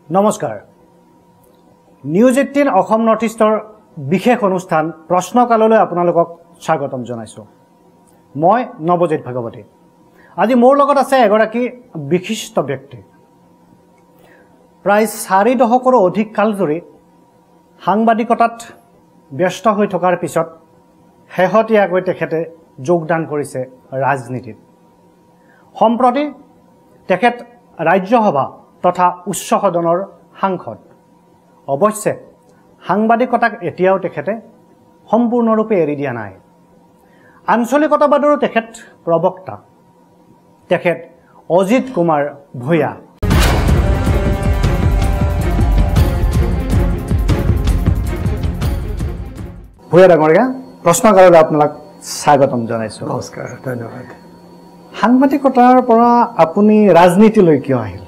নমস্কাৰ News18 Assam Northeastৰ বিশেষ অনুষ্ঠান প্ৰশ্নকাললৈ আপোনালোকক স্বাগতম জনাইছো মই Nabajit Bhagawati আজি মোৰ লগত আছে এগৰাকী বিশিষ্ট ব্যক্তি প্ৰায় 4 দশকৰ অধিক কাল ধৰি সাংবাদিকতাত ব্যস্ত হৈ থকাৰ পিছত হেহতিয়াকৈ তেখেতে যোগদান কৰিছে ৰাজনীতিত সম্প্ৰতি তেখেত ৰাজ্যসভা তথা উচ্চ সদনৰ সাংসদ অৱশ্যে সাংবাদিকতাক এতিয়াও তেখেতে সম্পূৰ্ণৰূপে এৰি দিয়া নাই আঞ্চলিকতাবাদৰ তেখেত প্ৰবক্তা তেখেত অজিত কুমাৰ ভূয়া ভূয়া ডাঙৰীয়া প্ৰশ্নকাললৈ আপোনাক স্বাগতম জনাইছো নমস্কাৰ ধন্যবাদ সাংবাদিকতাৰ পৰা আপুনি ৰাজনীতিলৈ কিয় আহিল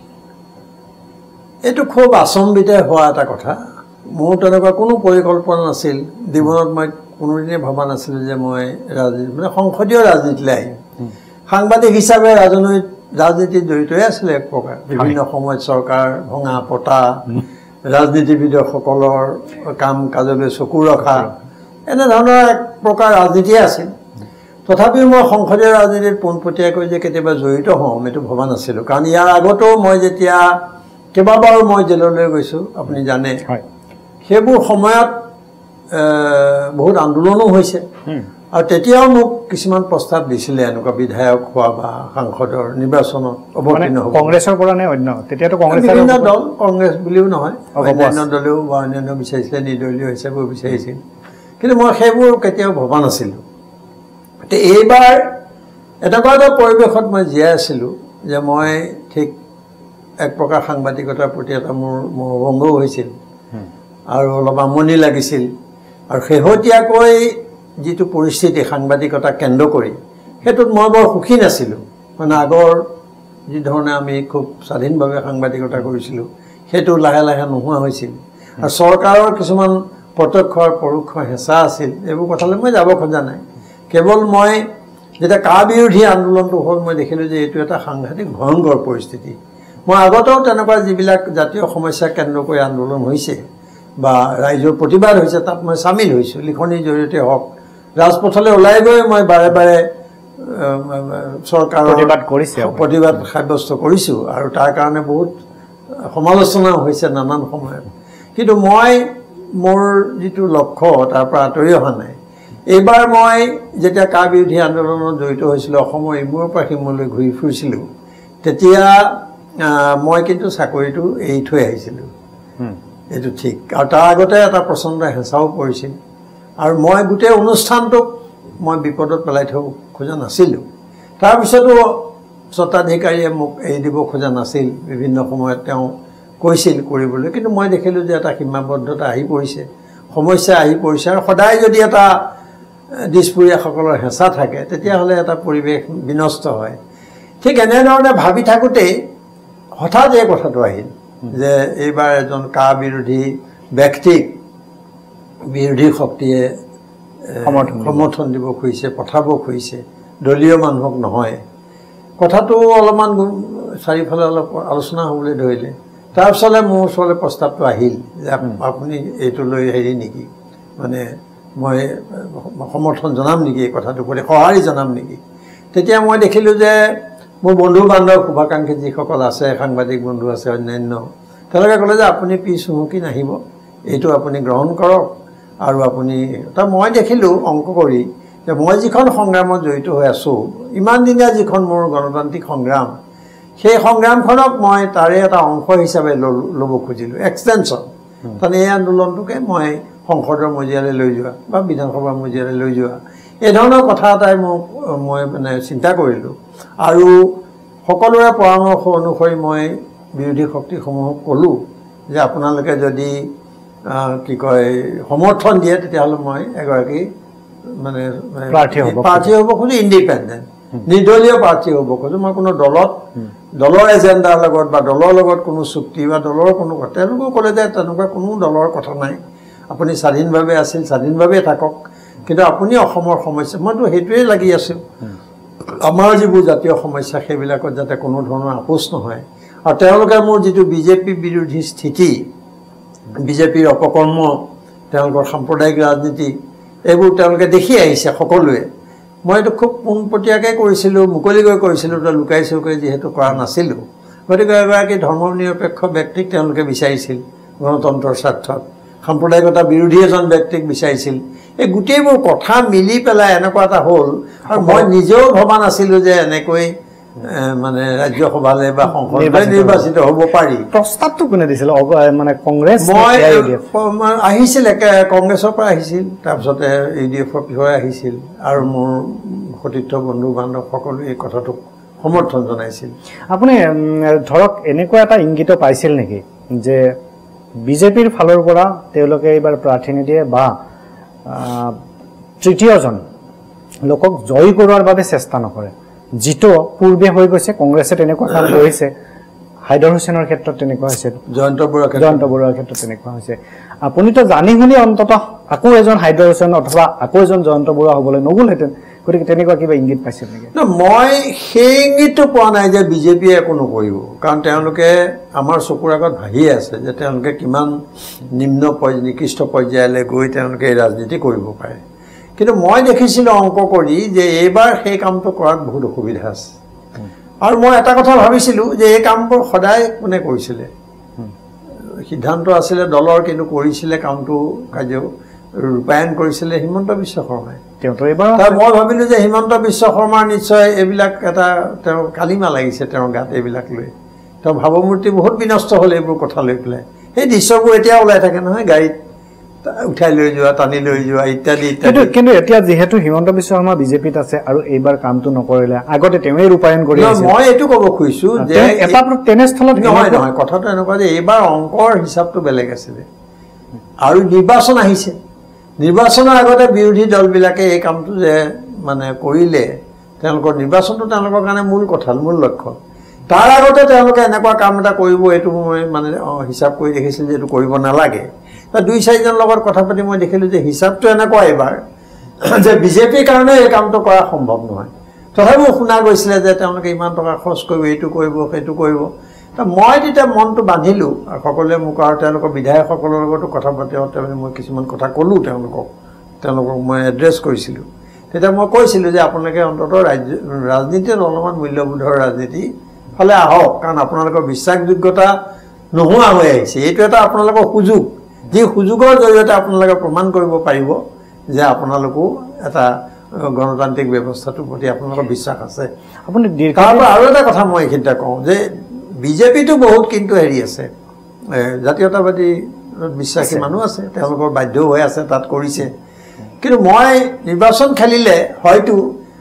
এটো খুব আচম্বিতে হোৱা এটা কথা মোৰ তেনেকুৱা কোনো পৰিকল্পনা নাছিল জীৱনত মই কোনোদিনে ভাবা নাছিল যে মই ৰাজনীতি মানে সংসদীয় ৰাজনীতিলৈ আহিম সাংবাদিক হিচাপে ৰাজনীতিত জড়িত আছিল এক প্ৰকাৰ বিভিন্ন সময়ত চৰকাৰ ভঙা পতা ৰাজনীতিবিদসকলৰ কাম কাজলৈ চকু ৰখা এনে ধৰণৰ এক প্ৰকাৰ ৰাজনীতি আছিল তথাপিও মই সংসদীয় ৰাজনীতিত পোনপটীয়াকৈ যে কেতিয়াবা জড়িত হম এইটো ভবা নাছিলোঁ কাৰণ ইয়াৰ আগতেও মই যেতিয়া কেইবাবাৰো মই জেললৈ গৈছোঁ আপুনি জানে সেইবোৰ সময়ত বহুত আন্দোলনো হৈছে আৰু তেতিয়াও মোক কিছুমান প্ৰস্তাৱ দিছিলে এনেকুৱা বিধায়ক হোৱা বা সাংসদৰ নিৰ্বাচনত অৱতীৰ্ণ হ'ব কংগ্ৰেছৰ পৰা নে অন্য তেতিয়াতো কংগ্ৰেছৰ বিভিন্ন দল কংগ্ৰেছ বুলিও নহয় অন্যান্য দলেও বা অন্যান্য বিচাৰিছিলে নিৰ্দলীয় হিচাপেও বিচাৰিছিল কিন্তু মই সেইবোৰ কেতিয়াও ভবা নাছিলোঁ এইবাৰ এনেকুৱা এটা পৰিৱেশত মই জীয়াই আছিলোঁ যে মই ঠিক এক প্ৰকাৰ সাংবাদিকতাৰ প্ৰতি এটা মোৰ মোহভংগও হৈছিল আৰু অলপ আমনি লাগিছিল আৰু শেহতীয়াকৈ যিটো পৰিস্থিতি সাংবাদিকতা কেন্দ্ৰ কৰি সেইটোত মই বৰ সুখী নাছিলোঁ মানে আগৰ যি ধৰণে আমি খুব স্বাধীনভাৱে সাংবাদিকতা কৰিছিলোঁ সেইটো লাহে লাহে নোহোৱা হৈছিল আৰু চৰকাৰৰ কিছুমান প্ৰত্যক্ষ আৰু পৰোক্ষ হেঁচা আছিল এইবোৰ কথালৈ মই যাব খোজা নাই কেৱল মই যেতিয়া কা বিৰোধী আন্দোলনটো হ'ল মই দেখিলোঁ যে এইটো এটা সাংঘাতিক ভয়ংকৰ পৰিস্থিতি মই আগতেও তেনেকুৱা যিবিলাক জাতীয় সমস্যা কেন্দ্ৰ কৰি আন্দোলন হৈছে বা ৰাইজৰ প্ৰতিবাদ হৈছে তাত মই চামিল হৈছোঁ লিখনিৰ জৰিয়তে হওক ৰাজপথলৈ ওলাই গৈ মই বাৰে বাৰে চৰকাৰৰ প্ৰতিবাদ সাব্যস্ত কৰিছোঁ আৰু তাৰ কাৰণে বহুত সমালোচনাও হৈছে নানান সময়ত কিন্তু মই মোৰ যিটো লক্ষ্য তাৰ পৰা আঁতৰি অহা নাই এইবাৰ মই যেতিয়া কা বিৰোধী আন্দোলনত জড়িত হৈছিলোঁ অসমৰ ইমূৰৰ পৰা সিমূৰলৈ ঘূৰি ফুৰিছিলোঁ তেতিয়া মই কিন্তু চাকৰিটো এৰি থৈ আহিছিলোঁ এইটো ঠিক আৰু তাৰ আগতে এটা প্ৰচণ্ড হেঁচাও পৰিছিল আৰু মই গোটেই অনুষ্ঠানটোক মই বিপদত পেলাই থব খোজা নাছিলোঁ তাৰপিছতো স্বত্বাধিকাৰীয়ে মোক এৰি দিব খোজা নাছিল বিভিন্ন সময়ত তেওঁ কৈছিল কৰিবলৈ কিন্তু মই দেখিলোঁ যে এটা সীমাবদ্ধতা আহি পৰিছে সমস্যা আহি পৰিছে আৰু সদায় যদি এটা দিছপুৰীয়াসকলৰ হেঁচা থাকে তেতিয়াহ'লে এটা পৰিৱেশ বিনষ্ট হয় ঠিক এনেধৰণে ভাবি থাকোঁতেই হঠাৎ এই কথাটো আহিল যে এইবাৰ এজন কা বিৰোধী ব্যক্তিক বিৰোধী শক্তিয়ে সমৰ্থন দিব খুজিছে পঠাব খুজিছে দলীয় মানুহক নহয় কথাটো অলপমান চাৰিওফালে অলপ আলোচনা হ'বলৈ ধৰিলে তাৰপিছতে মোৰ ওচৰলৈ প্ৰস্তাৱটো আহিল যে আপুনি এইটো লৈ হেৰি নেকি মানে মই সমৰ্থন জনাম নেকি এই কথাটো কৰি সঁহাৰি জনাম নেকি তেতিয়া মই দেখিলোঁ যে মোৰ বন্ধু বান্ধৱ শুভাকাংক্ষী যিসকল আছে সাংবাদিক বন্ধু আছে অন্যান্য তেওঁলোকে ক'লে যে আপুনি পিছ হুমকি নাহিব এইটো আপুনি গ্ৰহণ কৰক আৰু আপুনি মই দেখিলোঁ অংক কৰি যে মই যিখন সংগ্ৰামত জড়িত হৈ আছোঁ ইমানদিনীয়া যিখন মোৰ গণতান্ত্ৰিক সংগ্ৰাম সেই সংগ্ৰামখনক মই তাৰে এটা অংশ হিচাপে ল'ব খুজিলোঁ এক্সটেনশ্যন তাৰমানে এই আন্দোলনটোকে মই সংসদৰ মজিয়ালৈ লৈ যোৱা বা বিধানসভাৰ মজিয়ালৈ লৈ যোৱা এই ধৰণৰ কথা এটাই মই মানে চিন্তা কৰিলোঁ আৰু সকলোৰে পৰামৰ্শ অনুসৰি মই বিৰোধী শক্তিসমূহক ক'লোঁ যে আপোনালোকে যদি কি কয় সমৰ্থন দিয়ে তেতিয়াহ'লে মই এগৰাকী মানে প্ৰাৰ্থী হ'ব খোজোঁ ইণ্ডিপেণ্ডেণ্ট নিৰ্দলীয় প্ৰাৰ্থী হ'ব খোজোঁ মই কোনো দলৰ এজেণ্ডাৰ লগত বা দলৰ লগত কোনো চুক্তি বা দলৰ কোনো কথা তেওঁলোকেও ক'লে যে তেনেকুৱা কোনো দলৰ কথা নাই আপুনি স্বাধীনভাৱে আছিল স্বাধীনভাৱে থাকক কিন্তু আপুনি অসমৰ সমস্যা মইতো সেইটোৱে লাগি আছোঁ আমাৰ যিবোৰ জাতীয় সমস্যা সেইবিলাকত যাতে কোনো ধৰণৰ আপোচ নহয় আৰু তেওঁলোকে মোৰ যিটো বিজেপি বিৰোধী স্থিতি বিজেপিৰ অপকৰ্ম তেওঁলোকৰ সাম্প্ৰদায়িক ৰাজনীতি এইবোৰ তেওঁলোকে দেখি আহিছে সকলোৱে মই এইটো খুব পোনপটীয়াকৈ কৰিছিলোঁ মুকলিকৈ কৰিছিলোঁ লুকাই চুকাই যিহেতু কৰা নাছিলোঁ গতিকে এগৰাকী ধৰ্মনিৰপেক্ষ ব্যক্তিক তেওঁলোকে বিচাৰিছিল গণতন্ত্ৰৰ স্বাৰ্থত সাম্প্ৰদায়িকতা বিৰোধী এজন ব্যক্তিক বিচাৰিছিল এই গোটেইবোৰ কথা মিলি পেলাই এনেকুৱা এটা হ'ল আৰু মই নিজেও ভবা নাছিলোঁ যে এনেকৈ মানে ৰাজ্যসভালৈ বা সংসদলৈ নিৰ্বাচিত হ'ব পাৰি প্ৰস্তাৱটো কোনে দিছিল মানে কংগ্ৰেছ মই আহিছিল কংগ্ৰেছৰ পৰা আহিছিল তাৰপিছতে ইউডিএফৰ বিষয়ে আহিছিল আৰু মোৰ সতীৰ্থ বন্ধু বান্ধৱ সকলোৱে এই কথাটোক সমৰ্থন জনাইছিল আপুনি ধৰক এনেকুৱা এটা ইংগিত পাইছিল নেকি যে বিজেপিৰ ফালৰ পৰা তেওঁলোকে এইবাৰ প্ৰাৰ্থী নিদিয়ে বা তৃতীয়জন লোকক জয় কৰোৱাৰ বাবে চেষ্টা নকৰে যিটো পূৰ্বে হৈ গৈছে কংগ্ৰেছে তেনেকুৱা কাম কৰিছে হাইদৰ হুছেইনৰ ক্ষেত্ৰত তেনেকুৱা হৈছে জয়ন্ত বৰুৱাৰ ক্ষেত্ৰত তেনেকুৱা হৈছে আপুনিতো জানি শুনি অন্তত আকৌ এজন হাইদৰ হুছেইন অথবা আকৌ এজন জয়ন্ত বৰুৱা হ'বলৈ নগ'লহেঁতেন গতিকে তেনেকুৱা কিবা ইংগিত পাইছিল নেকি মই সেই ইংগিতটো পোৱা নাই যে বিজেপিয়ে একো নকৰিব কাৰণ তেওঁলোকে আমাৰ চকুৰ আগত ভাহি আছে যে তেওঁলোকে কিমান নিকৃষ্ট পৰ্যায়লৈ গৈ তেওঁলোকে এই ৰাজনীতি কৰিব পাৰে কিন্তু মই দেখিছিলোঁ অংক কৰি যে এইবাৰ সেই কামটো কৰাত বহুত অসুবিধা আছে আৰু মই এটা কথা ভাবিছিলোঁ যে এই কামবোৰ সদায় কোনে কৰিছিলে সিদ্ধান্ত আছিলে দলৰ কিন্তু কৰিছিলে কামটো কাৰ্য ৰূপায়ণ কৰিছিলে হিমন্ত বিশ্ব শৰ্মাই মই ভাবিলোঁ যে হিমন্ত বিশ্ব শৰ্মাৰ নিশ্চয় এইবিলাক এটা তেওঁ কালিমা লাগিছে তেওঁৰ গাত এইবিলাক লৈ তেওঁ ভাৱমূৰ্তি বহুত বিনষ্ট হ'ল এইবোৰ কথা লৈ পেলাই সেই দৃশ্যবোৰ এতিয়া ওলাই থাকে নহয় গাড়ীত উঠাই লৈ যোৱা টানি লৈ যোৱা ইত্যাদি ইত্যাদি কিন্তু এতিয়া যিহেতু হিমন্ত বিশ্ব শৰ্মা বিজেপিত আছে আৰু এইবাৰ কামটো নকৰিলে আগতে তেওঁৱে ৰূপায়ণ কৰি আছে মই এইটো ক'ব খুজিছোঁ যে এটা তেনেস্থলত নহয় নহয় কথাটো এনেকুৱা যে এইবাৰ অংকৰ হিচাপটো বেলেগ আছিলে আৰু নিৰ্বাচন আহিছে নিৰ্বাচনৰ আগতে বিৰোধী দলবিলাকে এই কামটো যে মানে কৰিলে তেওঁলোকৰ নিৰ্বাচনটো তেওঁলোকৰ কাৰণে মূল লক্ষ্য তাৰ আগতে তেওঁলোকে এনেকুৱা কাম এটা কৰিব এইটো মই মানে হিচাপ কৰি দেখিছিলোঁ যে এইটো কৰিব নালাগে বা 2-4জন লগত কথা পাতি মই দেখিলোঁ যে হিচাপটো এনেকুৱা এইবাৰ যে বিজেপিৰ কাৰণে এই কামটো কৰা সম্ভৱ নহয় তথাপিও শুনা গৈছিলে যে তেওঁলোকে ইমান টকা খৰচ কৰিব এইটো কৰিব সেইটো কৰিব মই তেতিয়া মনটো বান্ধিলোঁ আৰু সকলোৱে মোক আৰু তেওঁলোকৰ বিধায়কসকলৰ লগতো কথা পাতি মই কিছুমান কথা ক'লোঁ তেওঁলোকক মই এড্ৰেছ কৰিছিলোঁ তেতিয়া মই কৈছিলোঁ যে আপোনালোকে অন্ততঃ ৰাজনীতিত অলপমান মূল্যবোধৰ ৰাজনীতি ফালে আহক কাৰণ আপোনালোকৰ বিশ্বাসযোগ্যতা নোহোৱা হৈ আহিছে এইটো এটা আপোনালোকৰ সুযোগ যি সুযোগৰ জৰিয়তে আপোনালোকে প্ৰমাণ কৰিব পাৰিব যে আপোনালোকো এটা গণতান্ত্ৰিক ব্যৱস্থাটোৰ প্ৰতি আপোনালোকৰ বিশ্বাস আছে আপুনি আৰু এটা কথা মই এইখিনিতে কওঁ যে বিজেপিটো বহুত কিন্তু হেৰি আছে জাতীয়তাবাদী বিশ্বাসী মানুহ আছে তেওঁলোকৰ বাধ্য হৈ আছে তাত কৰিছে কিন্তু মই নিৰ্বাচন খেলিলে হয়তো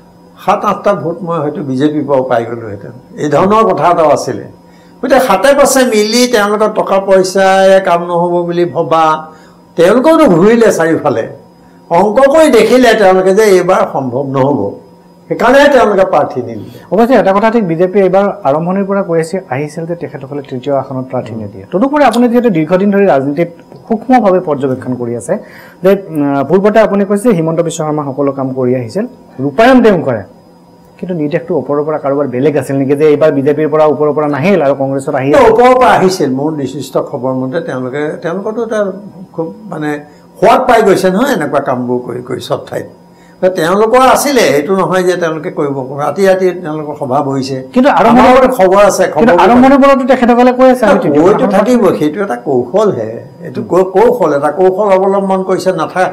7-8টা ভোট মই হয়তো বিজেপিৰ পৰা পাই গ'লোহেঁতেন এই ধৰণৰ কথা এটাও আছিলে গতিকে হাতে পাছে মিলি তেওঁলোকৰ টকা পইচাৰে কাম নহ'ব বুলি ভবা তেওঁলোকেওতো ঘূৰিলে চাৰিওফালে অংক কৰি দেখিলে তেওঁলোকে যে এইবাৰ সম্ভৱ নহ'ব সেইকাৰণে তেওঁলোকে প্ৰাৰ্থী নিদিলে অৱশ্যে এটা কথা ঠিক বিজেপি এইবাৰ আৰম্ভণিৰ পৰা কৈ আহিছিল যে তেখেতসকলে তৃতীয় আসনত প্ৰাৰ্থী নিদিয়ে তদুপৰি আপুনি যিহেতু দীৰ্ঘদিন ধৰি ৰাজনীতিত সূক্ষ্মভাৱে পৰ্যবেক্ষণ কৰি আছে যে পূৰ্বতে আপুনি কৈছে হিমন্ত বিশ্ব শৰ্মা সকলো কাম কৰি আহিছিল ৰূপায়ণ তেওঁ কৰে কিন্তু নিৰ্দেশটো ওপৰৰ পৰা কাৰোবাৰ বেলেগ আছিল নেকি যে এইবাৰ বিজেপিৰ পৰা ওপৰৰ পৰা নাহিল আৰু কংগ্ৰেছত আহিল ওপৰৰ পৰা আহিছিল মোৰ নিৰ্দিষ্ট খবৰ মতে তেওঁলোকৰতো এটা খুব মানে সোৱাদ পাই গৈছে নহয় এনেকুৱা কামবোৰ কৰি চব ঠাইত তেওঁলোকৰ আছিলে এইটো নহয় যে তেওঁলোকে কৰিব ৰাতি তেওঁলোকৰ সভা বহিছে কিন্তু আৰম্ভণিৰ খবৰ আছে আৰম্ভণিৰ পৰাতো তেখেতসকলে কৈ আছে হয়তো থাকিব সেইটো এটা কৌশলহে এইটো কৌশল এটা কৌশল অৱলম্বন কৰিছে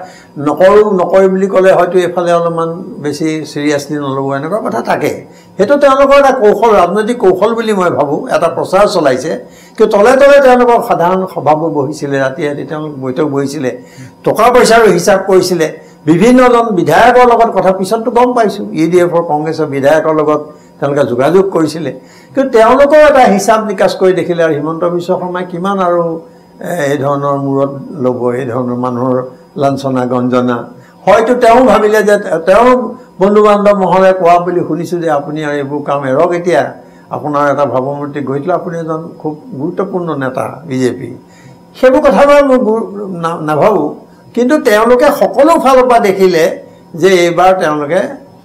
নকৰিম বুলি ক'লে হয়তো এইফালে অলপমান বেছি চিৰিয়াছলি নল'ব এনেকুৱা কথা থাকে সেইটো তেওঁলোকৰ এটা কৌশল ৰাজনৈতিক কৌশল বুলি মই ভাবোঁ এটা প্ৰচাৰ চলাইছে কিন্তু তলে তলে তেওঁলোকৰ সাধাৰণ সভাবোৰ বহিছিলে ৰাতি তেওঁলোক বৈঠক বহিছিলে টকা পইচাৰো হিচাপ কৰিছিলে বিভিন্নজন বিধায়কৰ লগত কথা পিছততো গম পাইছোঁ ইউডিএফৰ কংগ্ৰেছৰ বিধায়কৰ লগত তেওঁলোকে যোগাযোগ কৰিছিলে কিন্তু তেওঁলোকৰ এটা হিচাপ নিকাচ কৰি দেখিলে আৰু হিমন্ত বিশ্ব শৰ্মাই কিমান আৰু এই ধৰণৰ মূৰত ল'ব এই ধৰণৰ মানুহৰ লাঞ্ছনা গঞ্জনা হয়তো তেওঁ ভাবিলে যে তেওঁৰ বন্ধু বান্ধৱ মহলে কোৱা বুলি শুনিছোঁ যে আপুনি আৰু এইবোৰ কাম এৰক এতিয়া আপোনাৰ এটা ভাৱমূৰ্তি গঢ়িলে আপুনি এজন খুব গুৰুত্বপূৰ্ণ নেতা বিজেপি সেইবোৰ কথা মই নাভাবোঁ কিন্তু তেওঁলোকে সকলো ফালৰ পৰা দেখিলে যে এইবাৰ তেওঁলোকে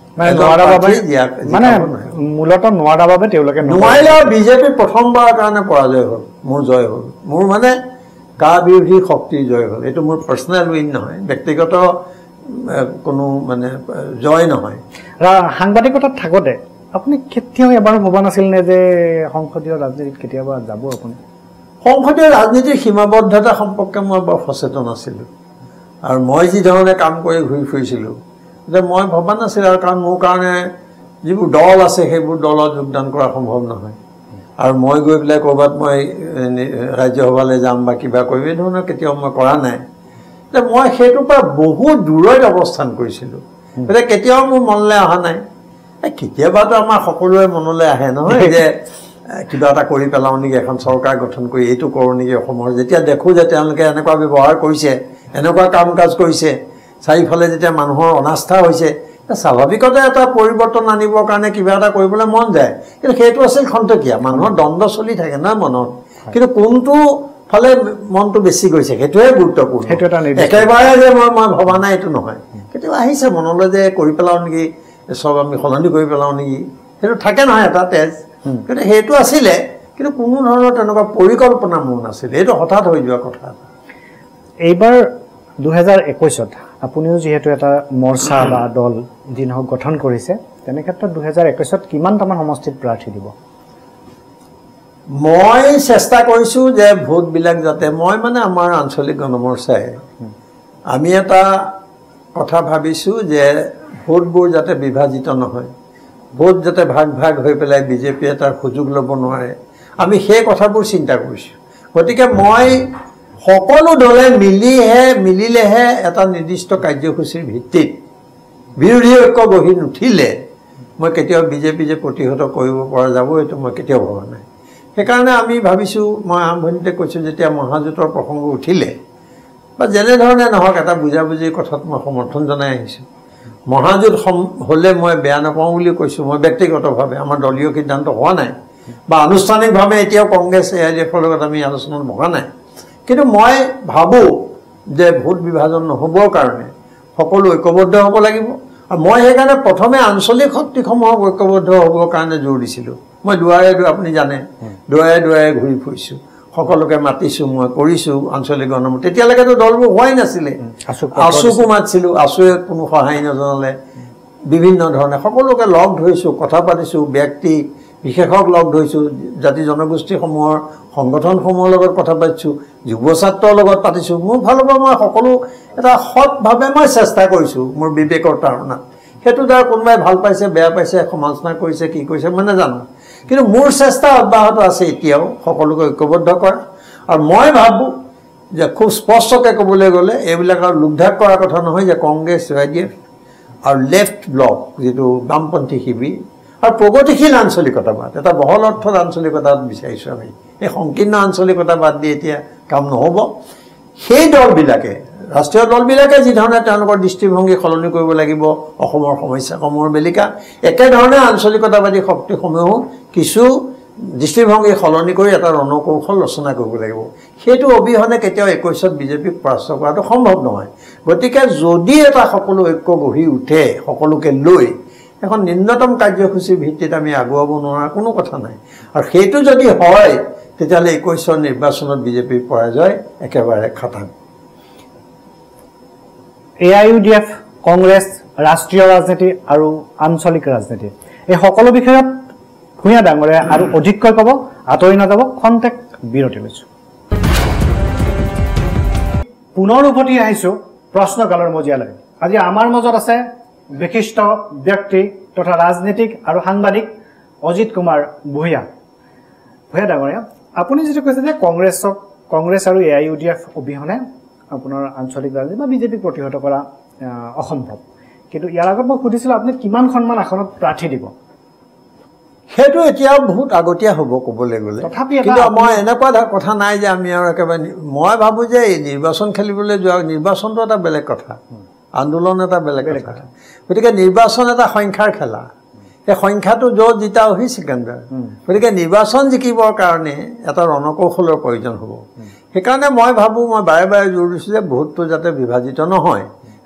মানে মূলত নোৱাৰা বাবে তেওঁলোকে নোৱাৰিলে বিজেপি প্ৰথমবাৰৰ কাৰণে পৰাজয় হ'ল মোৰ জয় হ'ল মোৰ মানে কা বিৰোধী শক্তিৰ জয় হ'ল এইটো মোৰ পাৰ্চনেল উইন নহয় ব্যক্তিগত কোনো মানে জয় নহয় সাংবাদিকতাত থাকোঁতে আপুনি কেতিয়াও এবাৰ ভবা নাছিল নে যে সংসদীয় ৰাজনীতিত কেতিয়াবা যাব আপুনি সংসদীয় ৰাজনীতিৰ সীমাবদ্ধতা সম্পৰ্কে মই বৰ সচেতন আছিলোঁ আৰু মই যি ধৰণে কাম কৰি ঘূৰি ফুৰিছিলোঁ যে মই ভবা নাছিলোঁ আৰু কাৰণ মোৰ কাৰণে যিবোৰ দল আছে সেইবোৰ দলত যোগদান কৰা সম্ভৱ নহয় আৰু মই গৈ পেলাই ক'ৰবাত মই ৰাজ্যসভালৈ যাম বা কিবা কৰিম এই ধৰণৰ কেতিয়াও মই কৰা নাই যে মই সেইটোৰ পৰা বহুত দূৰত অৱস্থান কৰিছিলোঁ গতিকে কেতিয়াও মোৰ মনলৈ অহা নাই কেতিয়াবাতো আমাৰ সকলোৰে মনলৈ আহে নহয় যে কিবা এটা কৰি পেলাওঁ নেকি এখন চৰকাৰ গঠন কৰি এইটো কৰোঁ নেকি অসমৰ যেতিয়া দেখোঁ যে তেওঁলোকে এনেকুৱা ব্যৱহাৰ কৰিছে এনেকুৱা কাম কাজ কৰিছে চাৰিওফালে যেতিয়া মানুহৰ অনাস্থা হৈছে স্বাভাৱিকতে এটা পৰিৱৰ্তন আনিবৰ কাৰণে কিবা এটা কৰিবলৈ মন যায় কিন্তু সেইটো আছিল খন্তকীয়া মানুহৰ দ্বন্দ্ব চলি থাকে নহয় মনত কিন্তু কোনটো ফালে মনটো বেছি গৈছে সেইটোৱে গুৰুত্বপূৰ্ণ একেবাৰে যে মই ভবা নাই এইটো নহয় কেতিয়াবা আহিছে মনলৈ যে কৰি পেলাওঁ নেকি চব আমি সলনি কৰি পেলাওঁ নেকি সেইটো থাকে নহয় এটা তেজ কিন্তু সেইটো আছিলে কিন্তু কোনো ধৰণৰ তেনেকুৱা পৰিকল্পনা মোৰ নাছিলে এইটো হঠাৎ হৈ যোৱা কথা এইবাৰ 2021ত আপুনিও যিহেতু এটা মৰ্চা বা দল যি নহওক গঠন কৰিছে তেনে ক্ষেত্ৰত 2021ত কিমানটামান সমষ্টিত প্ৰাৰ্থী দিব মই চেষ্টা কৰিছোঁ যে ভোটবিলাক যাতে মই মানে আমাৰ আঞ্চলিক গণমৰ্চাই আমি এটা কথা ভাবিছোঁ যে ভোটবোৰ যাতে বিভাজিত নহয় ভোট যাতে ভাগ ভাগ হৈ পেলাই বিজেপিয়ে তাৰ সুযোগ ল'ব নোৱাৰে আমি সেই কথাবোৰ চিন্তা কৰিছোঁ গতিকে মই সকলো দলে মিলিলেহে এটা নিৰ্দিষ্ট কাৰ্যসূচীৰ ভিত্তিত বিৰোধী ঐক্য গঢ়ি নুঠিলে মই কেতিয়াও বিজেপি যে প্ৰতিহত কৰিব পৰা যাব এইটো মই কেতিয়াও ভবা নাই সেইকাৰণে আমি ভাবিছোঁ মই আৰম্ভণিতে কৈছোঁ যেতিয়া মহাজোঁটৰ প্ৰসংগ উঠিলে বা যেনেধৰণে নহওক এটা বুজাবুজিৰ কথাত মই সমৰ্থন জনাই আহিছোঁ মহাজোঁট হ'লে মই বেয়া নাপাওঁ বুলি কৈছোঁ মই ব্যক্তিগতভাৱে আমাৰ দলীয় সিদ্ধান্ত হোৱা নাই বা আনুষ্ঠানিকভাৱে এতিয়াও কংগ্ৰেছ AIDFৰ লগত আমি আলোচনাত বহা নাই কিন্তু মই ভাবোঁ যে ভোট বিভাজন নহ'বৰ কাৰণে সকলো ঐক্যবদ্ধ হ'ব লাগিব আৰু মই সেইকাৰণে প্ৰথমে আঞ্চলিক শক্তিসমূহক ঐক্যবদ্ধ হ'বৰ কাৰণে জোৰ দিছিলোঁ মই দুৱাৰে আপুনি জানে দুৱাৰে ঘূৰি ফুৰিছোঁ সকলোকে মাতিছোঁ মই কৰিছোঁ আঞ্চলিক গণমত তেতিয়ালৈকেতো দলবোৰ হোৱাই নাছিলে আছুকো মাতিছিলোঁ আছুৱে কোনো সহায় নজনালে বিভিন্ন ধৰণে সকলোকে লগ ধৰিছোঁ কথা পাতিছোঁ ব্যক্তি বিশেষক লগ ধৰিছোঁ জাতি জনগোষ্ঠীসমূহৰ সংগঠনসমূহৰ লগত কথা পাতিছোঁ যুৱ ছাত্ৰৰ লগত পাতিছোঁ মোৰ ফালৰ পৰা মই সকলো এটা সৎভাৱে মই চেষ্টা কৰিছোঁ মোৰ বিবেকৰ তাৰণাত সেইটো দ্বাৰা কোনোবাই ভাল পাইছে বেয়া পাইছে সমালোচনা কৰিছে কি কৰিছে মই নাজানো কিন্তু মোৰ চেষ্টা অব্যাহত আছে এতিয়াও সকলোকে ঐক্যবদ্ধ কৰা আৰু মই ভাবোঁ যে খুব স্পষ্টকৈ ক'বলৈ গ'লে এইবিলাক আৰু লোকধাক কৰাৰ কথা নহয় যে কংগ্ৰেছ AIDF আৰু লেফ্ট ব্লক যিটো বামপন্থী শিবিৰ আৰু প্ৰগতিশীল আঞ্চলিকতাবাদ এটা বহল অৰ্থত আঞ্চলিকতাত বিচাৰিছোঁ আমি এই সংকীৰ্ণ আঞ্চলিকতাবাদ দি এতিয়া কাম নহ'ব সেই দলবিলাকে ৰাষ্ট্ৰীয় দলবিলাকে যি ধৰণে তেওঁলোকৰ দৃষ্টিভংগী সলনি কৰিব লাগিব অসমৰ সমস্যাসমূহৰ বেলিকা একেধৰণে আঞ্চলিকতাবাদী শক্তিসমূহেও কিছু দৃষ্টিভংগী সলনি কৰি এটা ৰণকৌশল ৰচনা কৰিব লাগিব সেইটো অবিহনে কেতিয়াও 21ত বিজেপিক পৰাস্ত কৰাটো সম্ভৱ নহয় গতিকে যদি এটা সকলো ঐক্য গঢ়ি উঠে সকলোকে লৈ এখন নিম্নতম কাৰ্যসূচীৰ ভিত্তিত আমি আগুৱাব নোৱাৰা কোনো কথা নাই আৰু সেইটো যদি হয় তেতিয়াহ'লে 21ৰ নিৰ্বাচনত বিজেপিৰ পৰাজয় একেবাৰে খাটাং AIUDF কংগ্ৰেছ ৰাষ্ট্ৰীয় ৰাজনীতি আৰু আঞ্চলিক ৰাজনীতি এই সকলো বিষয়ত ভূঞা ডাঙৰে আৰু অধিককৈ ক'ব আঁতৰি নাযাব খন্তেক বিৰতি লৈছোঁ পুনৰ উভতি আহিছোঁ প্ৰশ্নকালৰ মজিয়ালৈ আজি আমাৰ মাজত আছে বিশিষ্ট ব্যক্তি তথা ৰাজনীতিক আৰু সাংবাদিক অজিত কুমাৰ ভূঞা ডাঙৰীয়া আপুনি যেটা কৈছে যে কংগ্ৰেছ আৰু AIUDF অবিহনে আপোনাৰ আঞ্চলিক ৰাজনীতি বা বিজেপি প্ৰতিহত কৰা অসম্ভৱ কিন্তু ইয়াৰ আগত মই সুধিছিলোঁ আপুনি কিমানখনমান আসনত প্ৰাৰ্থী দিব সেইটো এতিয়া বহুত আগতীয়া হ'ব ক'বলৈ গ'লে কিন্তু মই এনেকুৱা কথা নাই যে আমি আৰু একেবাৰে মই ভাবোঁ যে এই নিৰ্বাচন খেলিবলৈ যোৱা নিৰ্বাচনটো এটা বেলেগ কথা আন্দোলন এটা বেলেগ কথা গতিকে নিৰ্বাচন এটা সংখ্যাৰ খেলা এই সংখ্যাটো য'ত জিতা হৈ ছিকেণ্ডাৰ গতিকে নিৰ্বাচন জিকিবৰ কাৰণে এটা ৰণকৌশলৰ প্ৰয়োজন হ'ব সেইকাৰণে মই ভাবোঁ মই বাৰে বাৰে জোৰ দিছোঁ যে ভোটটো যাতে বিভাজিত নহয়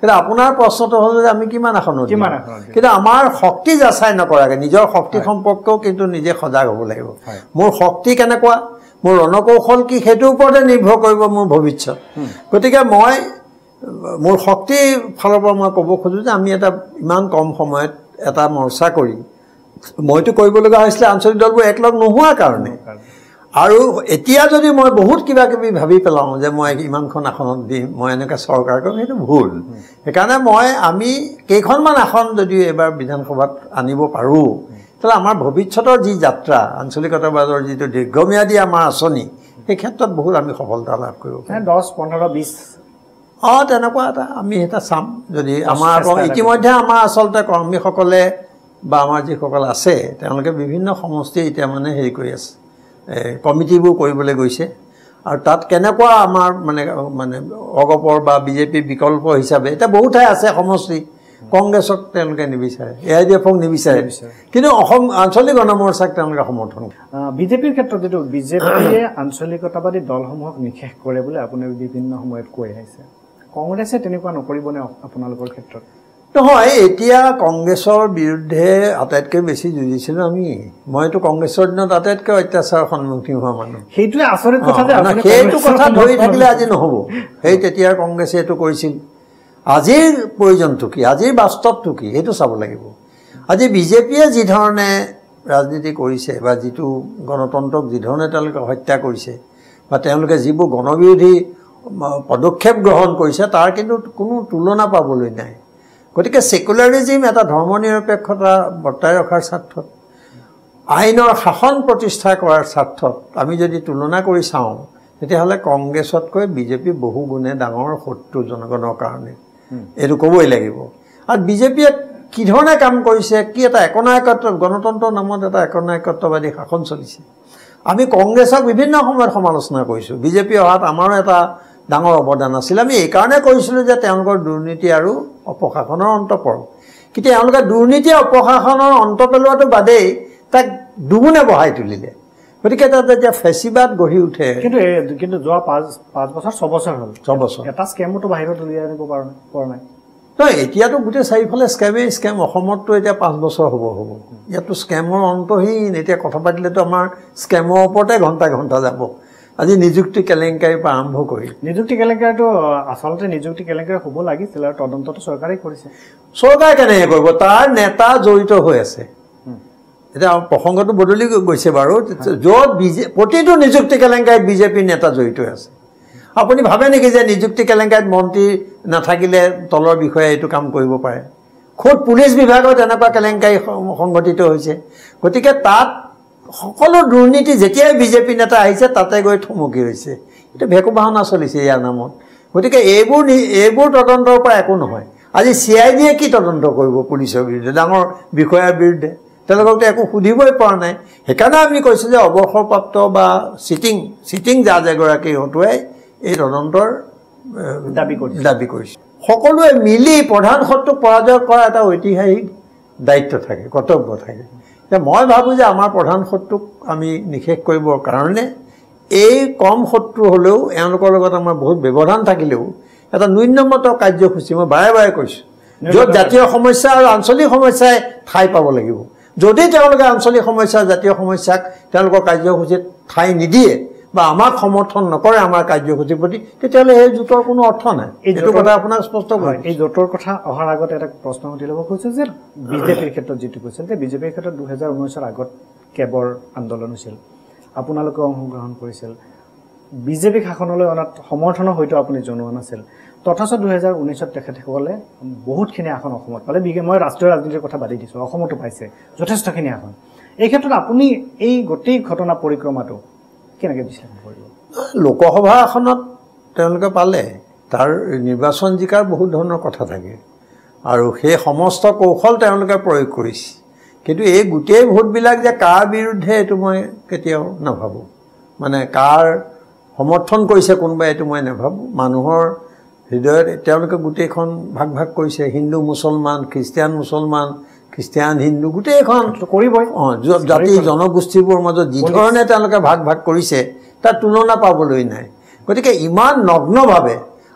কিন্তু আপোনাৰ প্ৰশ্নটো হ'ল যে আমি কিমান আসনত কিন্তু আমাৰ শক্তি যাচাই নকৰাকৈ নিজৰ শক্তি সম্পৰ্কেও কিন্তু নিজে সজাগ হ'ব লাগিব মোৰ শক্তি কেনেকুৱা মোৰ ৰণকৌশল কি সেইটোৰ ওপৰতে নিৰ্ভৰ কৰিব মোৰ ভৱিষ্যত গতিকে মই মোৰ শক্তি ফালৰ পৰা মই ক'ব খোজো যে আমি এটা ইমান কম সময়ত এটা মৰ্চা কৰি মইতো কৰিব লগা হৈছিলে আঞ্চলিক দলবোৰ একলগ নোহোৱাৰ কাৰণে আৰু এতিয়া যদি মই বহুত কিবা কিবি ভাবি পেলাওঁ যে মই ইমানখন আসনত দিম মই এনেকৈ চৰকাৰ কৰিম সেইটো ভুল সেইকাৰণে আমি কেইখনমান আসন যদি এবাৰ বিধানসভাত আনিব পাৰোঁ তাহলে আমাৰ ভৱিষ্যতৰ যি যাত্ৰা আঞ্চলিকতাবাদৰ যিটো দীৰ্ঘম্যাদী আমাৰ আঁচনি সেই ক্ষেত্ৰত বহুত আমি সফলতা লাভ কৰিব 10-15-20 তেনেকুৱা এটা আমি এটা চাম যদি আমাৰ ইতিমধ্যে আমাৰ আচলতে কৰ্মীসকলে বা আমাৰ যিসকল আছে তেওঁলোকে বিভিন্ন সমষ্টি এতিয়া মানে হেৰি কৰি আছে কমিটিবোৰ কৰিবলৈ গৈছে আৰু তাত কেনেকুৱা আমাৰ মানে অগপৰ বা বিজেপি বিকল্প হিচাপে এটা বহুত ঠাই আছে সমষ্টি কংগ্ৰেছক তেওঁলোকে নিবিচাৰে এআইডিএফক নিবিচাৰে কিন্তু অসম আঞ্চলিক গণমৰ্চাক তেওঁলোকে সমৰ্থন বিজেপিৰ ক্ষেত্ৰত যেটো বিজেপিয়ে আঞ্চলিকতাবাদী দলসমূহক নিষেধ কৰে বুলি আপুনি বিভিন্ন সময়ত কৈ আহিছে কংগ্ৰেছে তেনেকুৱা নকৰিবনে আপোনালোকৰ ক্ষেত্ৰত নহয় এতিয়া কংগ্ৰেছৰ বিৰুদ্ধে আটাইতকৈ বেছি যুঁজিছিলোঁ আমি মইতো কংগ্ৰেছৰ দিনত আটাইতকৈ অত্যাচাৰৰ সন্মুখীন হোৱা মানুহ সেইটোৱে আচৰিত কথা যে সেইটো কথা ধৰি থাকিলে আজি নহ'ব সেই তেতিয়াৰ কংগ্ৰেছে এইটো কৰিছিল আজিৰ প্ৰয়োজনটো কি আজিৰ বাস্তৱটো কি সেইটো চাব লাগিব আজি বিজেপিয়ে যি ধৰণে ৰাজনীতি কৰিছে বা যিটো গণতন্ত্ৰক যি ধৰণে তেওঁলোকে হত্যা কৰিছে বা তেওঁলোকে যিবোৰ গণবিৰোধী পদক্ষেপ গ্ৰহণ কৰিছে তাৰ কিন্তু কোনো তুলনা পাবলৈ নাই গতিকে সেকুলাৰিজম এটা ধৰ্মনিৰপেক্ষতা বৰ্তাই ৰখাৰ স্বাৰ্থত আইনৰ শাসন প্ৰতিষ্ঠা কৰাৰ স্বাৰ্থত আমি যদি তুলনা কৰি চাওঁ তেতিয়াহ'লে কংগ্ৰেছতকৈ বিজেপি বহু গুণে ডাঙৰ শত্ৰু জনগণৰ কাৰণে এইটো ক'বই লাগিব আৰু বিজেপিয়ে কি ধৰণে কাম কৰিছে কি এটা একনায়কত্ব গণতন্ত্ৰৰ নামত এটা একনায়কত্ববাদী শাসন চলিছে আমি কংগ্ৰেছক বিভিন্ন সময়ত সমালোচনা কৰিছোঁ বিজেপি অহাত আমাৰো এটা ডাঙৰ অৱদান আছিল আমি এই কাৰণে কৰিছিলোঁ যে তেওঁলোকৰ দুৰ্নীতি আৰু অপশাসনৰ অন্ত পৰক কিন্তু তেওঁলোকে দুৰ্নীতি অপশাসনৰ অন্ত পেলোৱাটো বাদেই তাক দুগুণে বঢ়াই তুলিলে গতিকে তাত যেতিয়া ফেচিবাদ গঢ়ি উঠে কিন্তু যোৱা 5 বছৰ 6 বছৰ হ'ল 6 বছৰ এটা স্কেমটো বাহিৰত উলিয়াই আনিব পৰা নাই নহয় এতিয়াতো গোটেই চাৰিফালে স্কেম অসমততো এতিয়া 5 বছৰ হ'ব ইয়াতো স্কেমৰ অন্তহীন এতিয়া কথা পাতিলেতো আমাৰ স্কেমৰ ওপৰতে ঘণ্টা যাব আজি নিযুক্তি কেলেংকাৰীৰ পৰা আৰম্ভ কৰি নিযুক্তি কেলেংকাৰীটো আচলতে নিযুক্তি কেলেংকাৰী হ'ব লাগিছিল আৰু তদন্তটো চৰকাৰে কৰিছে চৰকাৰে কেনেকৈ কৰিব তাৰ নেতা জড়িত হৈ আছে এটা প্ৰসংগটো বদলি গৈছে বাৰু য'ত প্ৰতিটো নিযুক্তি কেলেংকাৰীত বিজেপিৰ নেতা জড়িত আছে আপুনি ভাবে নেকি যে নিযুক্তি কেলেংকাৰীত মন্ত্ৰী নাথাকিলে তলৰ বিষয়ে এইটো কাম কৰিব পাৰে খোদ পুলিচ বিভাগত এনেকুৱা কেলেংকাৰী সংগঠিত হৈছে গতিকে তাত সকলো দুৰ্নীতি যেতিয়াই বিজেপি নেতা আহিছে তাতে গৈ থমকি হৈছে এটা ভেকু বাহনা চলিছে ইয়াৰ নামত গতিকে এইবোৰ তদন্তৰ পৰা একো নহয় আজি CIDয়ে কি তদন্ত কৰিব পুলিচৰ বিৰুদ্ধে ডাঙৰ বিষয়াৰ বিৰুদ্ধে তেওঁলোককতো একো সুধিবই পৰা নাই সেইকাৰণে আমি কৈছোঁ যে অৱসৰপ্ৰাপ্ত বা চিটিং জাজ এগৰাকী হতুৱাই এই তদন্তৰ দাবী কৰিছে সকলোৱে মিলি প্ৰধান শত্ৰুক পৰাজয় কৰা এটা ঐতিহাসিক দায়িত্ব থাকে কৰ্তব্য থাকে মই ভাবোঁ যে আমাৰ প্ৰধান শত্ৰুক আমি নিষেধ কৰিবৰ কাৰণে এই কম শত্ৰু হ'লেও এওঁলোকৰ লগত আমাৰ বহুত ব্যৱধান থাকিলেও এটা ন্যূনতম কাৰ্যসূচী মই বাৰে কৈছোঁ য'ত জাতীয় সমস্যা আৰু আঞ্চলিক সমস্যাই ঠাই পাব লাগিব যদি তেওঁলোকে আঞ্চলিক সমস্যা জাতীয় সমস্যাক তেওঁলোকৰ কাৰ্যসূচীত ঠাই নিদিয়ে বা আমাক সমৰ্থন নকৰে আমাৰ কাৰ্যসূচীৰ প্ৰতি তেতিয়াহ'লে এই জোঁটৰ কোনো অৰ্থ নাই এইটো কথা আপোনাক স্পষ্ট কৰি এই জোঁটৰ কথা অহাৰ আগতে এটা প্ৰশ্ন সুধি ল'ব খুজিছোঁ যে বিজেপিৰ ক্ষেত্ৰত যিটো কৈছিল যে বিজেপিৰ ক্ষেত্ৰত 2019ৰ আগত কেবৰ আন্দোলন হৈছিল আপোনালোকে অংশগ্ৰহণ কৰিছিল বিজেপি শাসনলৈ অনাত সমৰ্থনৰ হয়তো আপুনি জনোৱা নাছিল তথাচ 2019ত তেখেতসকলে বহুতখিনি আসন অসমত পালে মই ৰাষ্ট্ৰীয় ৰাজনীতিৰ কথা বাদি দিছোঁ অসমতো পাইছে যথেষ্টখিনি আসন এই ক্ষেত্ৰত আপুনি এই গোটেই ঘটনা পৰিক্ৰমাটো কেনেকৈ বিশ্লেষণ কৰিব লোকসভা আসনত তেওঁলোকে পালে তাৰ নিৰ্বাচন জিকাৰ বহুত ধৰণৰ কথা থাকে আৰু সেই সমস্ত কৌশল তেওঁলোকে প্ৰয়োগ কৰিছে কিন্তু এই গোটেই ভোটবিলাক যে কাৰ বিৰুদ্ধে এইটো মই কেতিয়াও নাভাবোঁ মানে কাৰ সমৰ্থন কৰিছে কোনোবাই এইটো মই নাভাবোঁ মানুহৰ হৃদয়ত তেওঁলোকে গোটেইখন ভাগ কৰিছে হিন্দু মুছলমান খ্ৰীষ্টিয়ান হিন্দু গোটেইখন কৰিবই জাতি জনগোষ্ঠীবোৰৰ মাজত যি ধৰণে তেওঁলোকে ভাগ কৰিছে তাৰ তুলনা পাবলৈ নাই গতিকে ইমান নগ্নভাৱে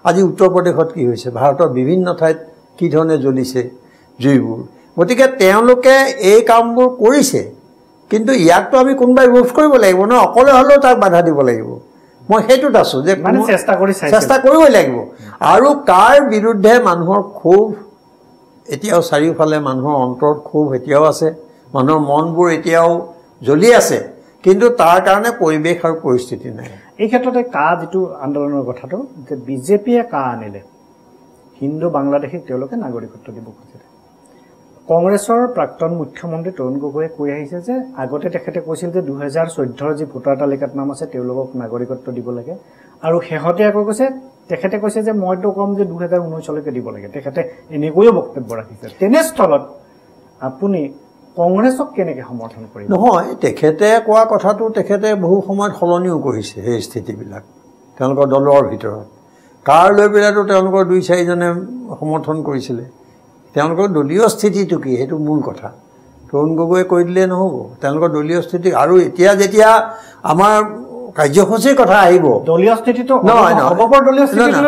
আজি উত্তৰ প্ৰদেশত কি হৈছে ভাৰতৰ বিভিন্ন ঠাইত কি ধৰণে জ্বলিছে জুইবোৰ গতিকে তেওঁলোকে এই কামবোৰ কৰিছে কিন্তু ইয়াকতো আমি কোনোবাই ৰোধ কৰিব লাগিব ন অকলে হ'লেও তাক বাধা দিব লাগিব মই হেতুত আছো যে মানে চেষ্টা কৰিবই লাগিব আৰু কাৰ বিৰুদ্ধে মানুহৰ ক্ষোভ এতিয়াও চাৰিওফালে মানুহৰ অন্তৰত ক্ষোভ এতিয়াও আছে মানুহৰ মনবোৰ এতিয়াও জ্বলি আছে কিন্তু তাৰ কাৰণে পৰিৱেশ আৰু পৰিস্থিতি নাই এই ক্ষেত্ৰতে কা যেটো আন্দোলনৰ কথাটো যে বিজেপিয়ে কা আনিলে হিন্দু বাংলাদেশীক তেওঁলোকে নাগৰিকত্ব দিব খুজিলে কংগ্ৰেছৰ প্ৰাক্তন মুখ্যমন্ত্ৰী তৰুণ গগৈয়ে কৈ আহিছে যে আগতে তেখেতে কৈছিল যে 2014 যি ভোটাৰ তালিকাত নাম আছে তেওঁলোকক নাগৰিকত্ব দিব লাগে আৰু শেহতীয়াকৈ কৈছে তেখেতে কৈছে যে মইতো কম যে 2019 লৈকে দিব লাগে তেখেতে এনেকৈও বক্তব্য ৰাখিছে তেনেস্থলত আপুনি কংগ্ৰেছক কেনেকৈ সমৰ্থন কৰিব নহয় তেখেতে কোৱা কথাটো তেখেতে বহু সময়ত সলনিও কৰিছে এই স্থিতিবিলাক তেওঁলোকৰ দলৰ ভিতৰত কাৰ লৈ পেলাইতো তেওঁলোকৰ 2-4 জনে সমৰ্থন কৰিছিলে তেওঁলোকৰ দলীয় স্থিতিটো কি সেইটো মূল কথা তৰুণ গগৈয়ে কৈ দিলে নহ'ব তেওঁলোকৰ দলীয় স্থিতি আৰু এতিয়া যেতিয়া আমাৰ কাৰ্যসূচীৰ কথা আহিব দলীয় স্থিতিটো অগপৰ দলীয় স্থিতিটো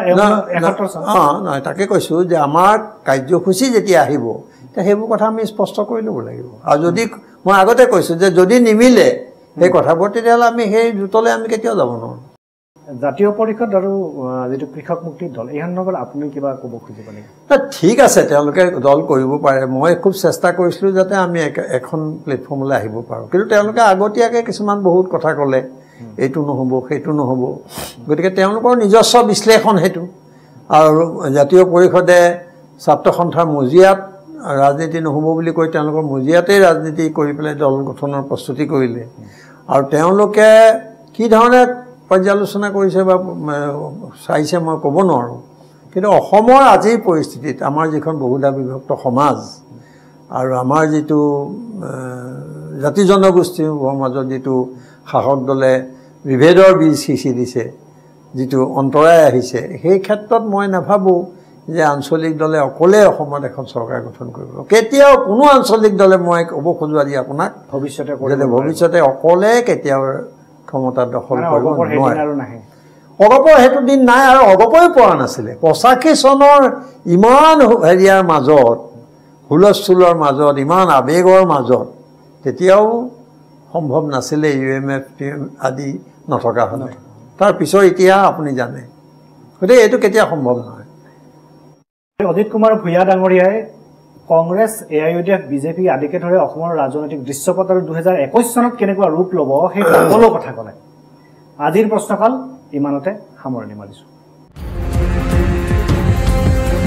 2071 চন নহয় তাকে কৈছো যে আমাৰ কাৰ্যসূচী যেতিয়া আহিব সেইবোৰ কথা আমি স্পষ্ট কৰি ল'ব লাগিব আৰু যদি মই আগতে কৈছো যে যদি নিমিলে এই কথাবোৰ তেতিয়াহ'লে আমি সেই জোতলে আমি কেতিয়াও যাব নোৱাৰোঁ জাতীয় পৰিষদ আৰু যেটো কৃষক মুক্তি দল এই সন্দৰ্ভত আপুনি কিবা ক'ব খুজিব নেকি ঠিক আছে তেওঁলোকে দল কৰিব পাৰে মই খুব চেষ্টা কৰিছিলোঁ যাতে আমি এখন প্লেটফৰ্মলৈ আহিব পাৰোঁ কিন্তু তেওঁলোকে আগতীয়াকৈ কিছুমান বহুত কথা ক'লে এইটো নহ'ব সেইটো নহ'ব গতিকে তেওঁলোকৰ নিজস্ব বিশ্লেষণ সেইটো আৰু জাতীয় পৰিষদে ছাত্ৰ সন্থাৰ মজিয়াত ৰাজনীতি নহ'ব বুলি কৈ তেওঁলোকৰ মজিয়াতেই ৰাজনীতি কৰি পেলাই দল গঠনৰ প্ৰস্তুতি কৰিলে আৰু তেওঁলোকে কি ধৰণে পৰ্যালোচনা কৰিছে বা চাইছে মই ক'ব নোৱাৰোঁ কিন্তু অসমৰ আজিৰ পৰিস্থিতিত আমাৰ যিখন বহুধা বিভক্ত সমাজ আৰু আমাৰ যিটো জাতি জনগোষ্ঠীৰ মাজত যিটো শাসক দলে বিভেদৰ বীজ সিঁচি দিছে যিটো অন্তৰায় আহিছে সেই ক্ষেত্ৰত মই নাভাবোঁ যে আঞ্চলিক দলে অকলে অসমত এখন চৰকাৰ গঠন কৰিব কেতিয়াও কোনো আঞ্চলিক দলে মই ক'ব খোজো আজি আপোনাক ভৱিষ্যতে অকলে কেতিয়াও ক্ষমতা দখল কৰিব নোৱাৰে অগপৰ হেতু দিন নাই আৰু অগপই পৰা নাছিলে 85 চনৰ ইমান হেৰিয়াৰ মাজত হুলস্থুলৰ মাজত ইমান আবেগৰ মাজত তেতিয়াও সম্ভৱ নাছিলে UMF আদি নথকা হ'লে তাৰ পিছৰ ইতিহাস আপুনি জানে গতিকে এইটো কেতিয়া সম্ভৱ নহয় অজিত কুমাৰ ভূঞা ডাঙৰীয়াই কংগ্ৰেছ AIUDF বিজেপি আদিকে ধৰে অসমৰ ৰাজনৈতিক দৃশ্যপট আৰু 2021 চনত কেনেকুৱা ৰূপ ল'ব সেই সকলো কথা ক'লে আজিৰ প্ৰশ্নকাল ইমানতে সামৰণি মাৰিছো